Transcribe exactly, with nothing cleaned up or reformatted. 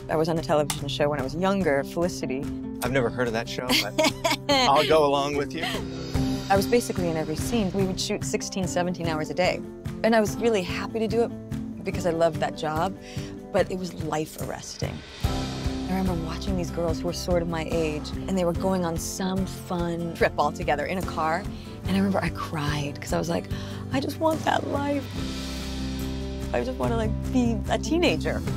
I was on a television show when I was younger, Felicity. I've never heard of that show, but I'll go along with you. I was basically in every scene. We would shoot sixteen, seventeen hours a day. And I was really happy to do it because I loved that job, but it was life arresting. I remember watching these girls who were sort of my age, and they were going on some fun trip all together in a car. And I remember I cried because I was like, I just want that life. I just want to like be a teenager.